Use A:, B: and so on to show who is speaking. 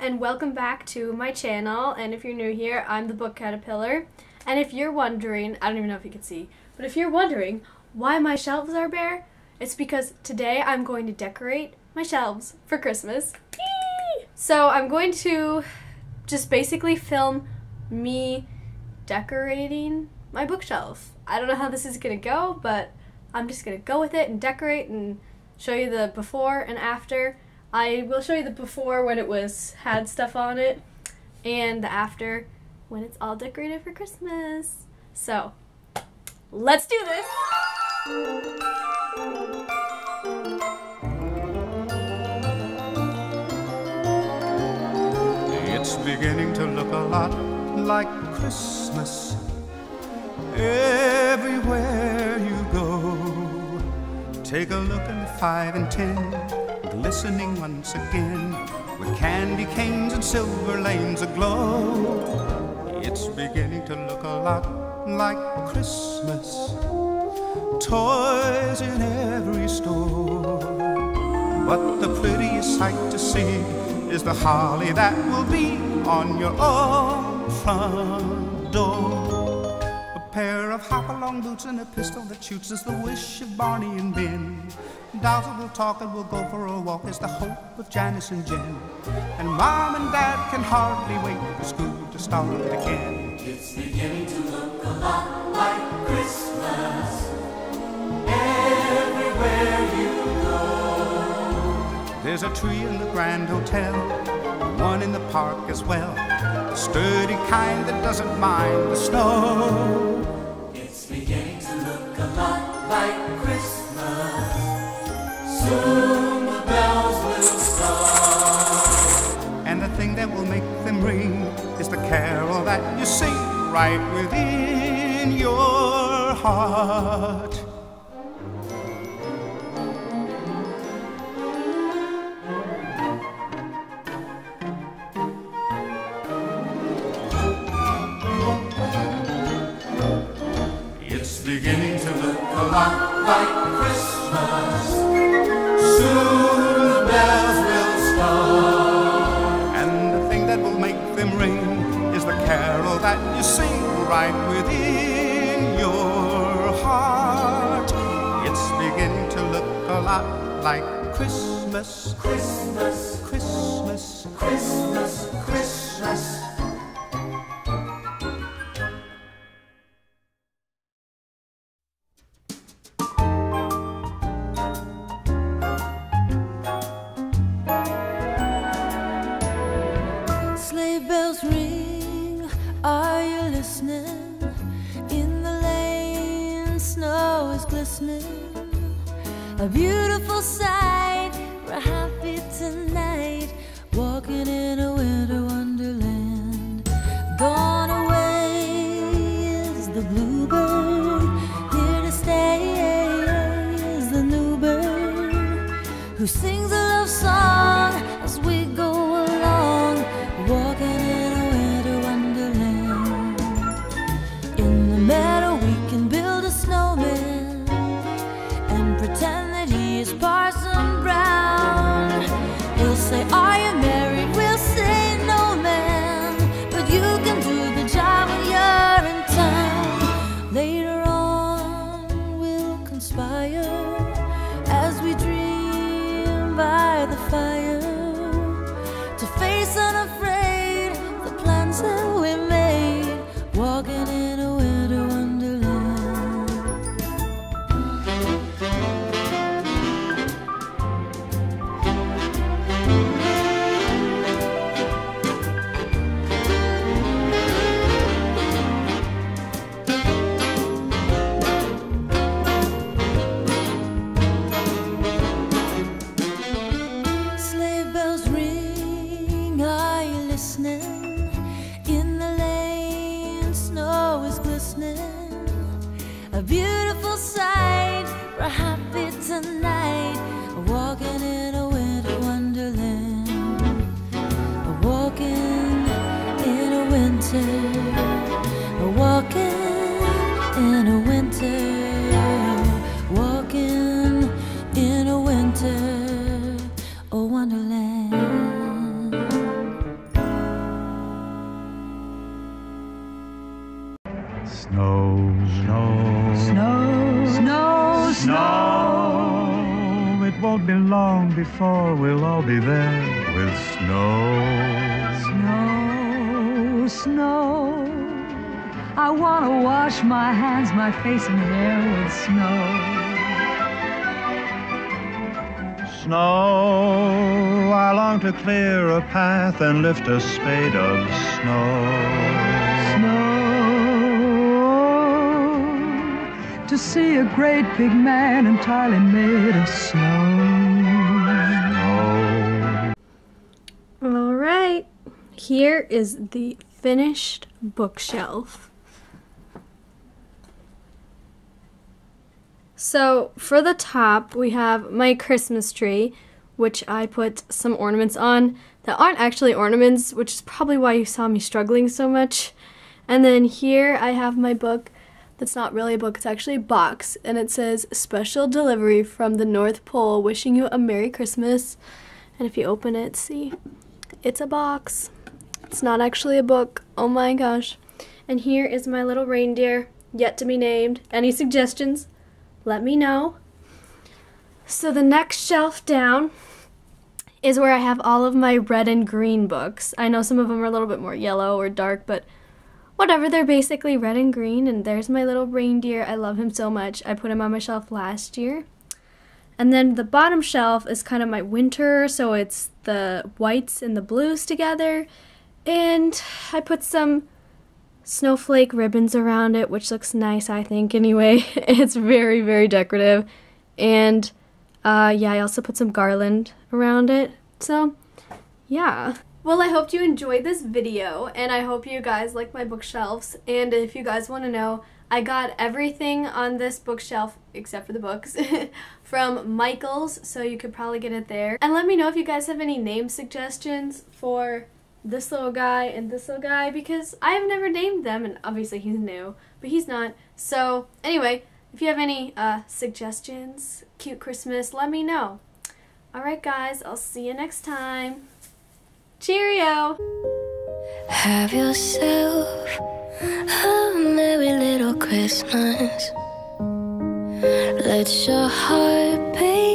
A: and welcome back to my channel. And if you're new here, I'm the Book Caterpillar. And if you're wondering, I don't even know if you can see, but if you're wondering why my shelves are bare, it's because today I'm going to decorate my shelves for Christmas. Yay! So I'm going to just basically film me decorating my bookshelf. I don't know how this is gonna go, but I'm just gonna go with it and decorate and show you the before and after. I will show you the before when it had stuff on it, and the after when it's all decorated for Christmas. So, let's do this!
B: It's beginning to look a lot like Christmas everywhere you go. Take a look at the 5 and 10 glistening once again, with candy canes and silver lanes aglow. It's beginning to look a lot like Christmas, toys in every store. But the prettiest sight to see is the holly that will be on your own front door. A pair of hop-along boots and a pistol that shoots is the wish of Barney and Ben. Dolls that will talk and will go for a walk is the hope of Janice and Jen. And Mom and Dad can hardly wait for school to start again.
C: It's beginning to look a lot like Christmas everywhere you go.
B: There's a tree in the Grand Hotel, one in the park as well, the sturdy kind that doesn't mind the snow.
C: It's beginning to look a lot like Christmas. Soon the bells will start.
B: And the thing that will make them ring is the carol that you sing right within your heart. It's beginning to look a lot like Christmas. Soon the bells will start. And the thing that will make them ring is the carol that you sing right within your heart. It's beginning to look a lot like Christmas.
C: Christmas,
B: Christmas,
C: Christmas, Christmas.
D: Sleigh bells ring, are you listening? In the lane, snow is glistening. A beautiful sight, we're happy tonight, walking in a winter wonderland. Gone away is the bluebird, here to stay is the new bird, who sings a love song as we go along, walking in a winter wonderland. In the meadow we can build a snowman and pretend that he is Parson Brown. He'll say, are you married? We'll say, no man, but you can do the job when you're in town. Later on we'll conspire as we dream by the fire, to face unafraid the plans that we made, walking in a winter wonderland. Sleigh bells ring, are you listening? In the lane, snow is glistening. A beautiful sight, we're happy tonight, walking in a winter wonderland. Walking in a winter, walking in a winter, walking in a winter, oh wonderland.
B: Snow, snow, snow, snow, snow. It won't be long before we'll all be there with snow.
D: Snow, snow. I want to wash my hands, my face, and hair with snow.
B: Snow, I long to clear a path and lift a spade of snow.
D: Snow, to see a great big man entirely made of snow.
A: All right, here is the finished bookshelf. So for the top, we have my Christmas tree, which I put some ornaments on that aren't actually ornaments, which is probably why you saw me struggling so much. And then here I have my book that's not really a book, it's actually a box, and it says special delivery from the North Pole, wishing you a Merry Christmas. And if you open it, see, it's a box. It's not actually a book. Oh my gosh. And here is my little reindeer, yet to be named. Any suggestions? Let me know. So the next shelf down is where I have all of my red and green books. I know some of them are a little bit more yellow or dark, but whatever, they're basically red and green. And there's my little reindeer. I love him so much. I put him on my shelf last year. And then the bottom shelf is kind of my winter, so it's the whites and the blues together. And I put some snowflake ribbons around it, which looks nice, I think, anyway. It's very, very decorative. And yeah, I also put some garland around it. So yeah. Well, I hope you enjoyed this video, and I hope you guys like my bookshelves. And if you guys want to know, I got everything on this bookshelf, except for the books, from Michaels, so you could probably get it there. And let me know if you guys have any name suggestions for this little guy and this little guy, because I have never named them, and obviously he's new, but he's not. So anyway, if you have any suggestions, cute Christmas, let me know. Alright guys, I'll see you next time. Cheerio!
E: Have yourself a merry little Christmas. Let your heart beat